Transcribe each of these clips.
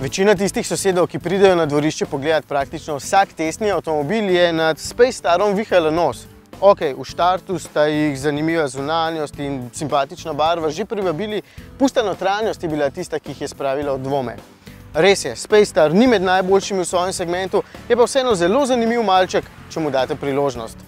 Večina tistih sosedov, ki pridejo na dvorišče pogledati praktično vsak testni avtomobil, je nad Space Starom vihala nos. Ok, v štartu sta jih zanimiva zunanjost in simpatična barva že privabili, pusta notranjost je bila tista, ki jih je spravila v dvome. Res je, Space Star ni med najboljšimi v svojem segmentu, je pa vseeno zelo zanimiv malček, če mu date priložnost.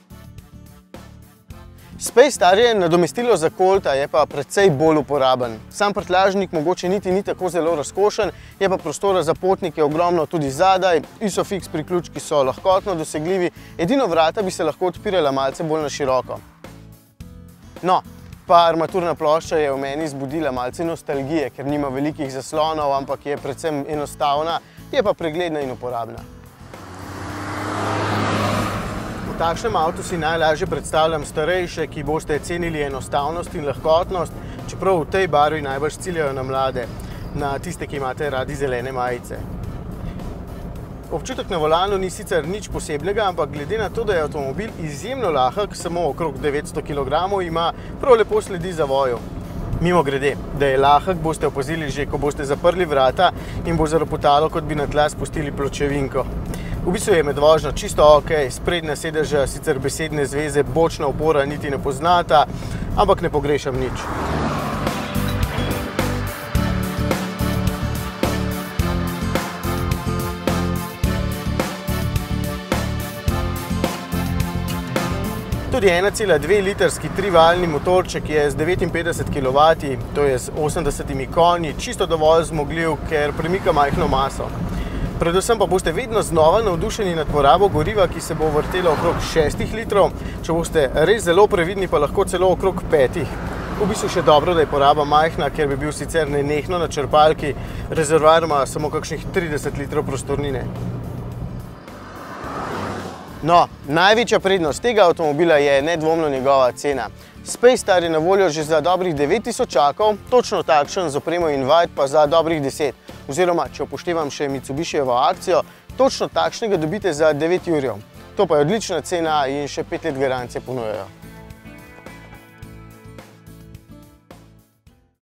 Space Star je nadomestilo za Colta, je pa precej bolj uporaben. Sam prtljažnik mogoče niti ni tako zelo razkošen, je pa prostora za potnike ogromno tudi zadaj, ISOFIX priključki so lahkotno dosegljivi, edino vrata bi se lahko odpirala malce bolj na široko. No, pa armaturna plošča je v meni zbudila malce nostalgije, ker nima velikih zaslonov, ampak je predvsem enostavna, je pa pregledna in uporabna. V takšnem avtu si najlažje predstavljam starejše, ki boste cenili enostavnost in lahkotnost, čeprav v tej barvi najbolj ciljajo na mlade, na tiste, ki imate radi zelene majice. Občutek na volanu ni sicer nič posebnega, ampak glede na to, da je avtomobil izjemno lahek, samo okrog 900 kg, ima prav lepo sledi zavoju. Mimogrede, da je lahek, boste opazili že, ko boste zaprli vrata in bo zaropotalo, kot bi na tla spustili pločevinko. V bistvu je med vožnjo čisto ok, sprednja sedeža sicer besedne zveze bočna opora niti ne poznata, ampak ne pogrešam nič. Tudi 1,2 litrski trivaljni motorček je z 59 kW, to je z 80 konji, čisto dovolj zmogljiv, ker premika majhno maso. Predvsem pa boste vedno znova navdušeni nad porabo goriva, ki se bo vrtela okrog 6 litrov, če boste res zelo previdni, pa lahko celo okrog 5. V bistvu še dobro, da je poraba majhna, ker bi bil sicer nenehno na črpalki, rezervoar ima samo kakšnih 30 litrov prostornine. No, največja prednost tega avtomobila je nedvomno njegova cena. Space Star je na voljo že za dobrih 9000, točno takšen z opremo Invite pa za dobrih 10. Oziroma, če upoštevam še Mitsubishijevo akcijo, točno takšnega dobite za 9 jurjev. To pa je odlična cena in še 5 let garancije ponujajo.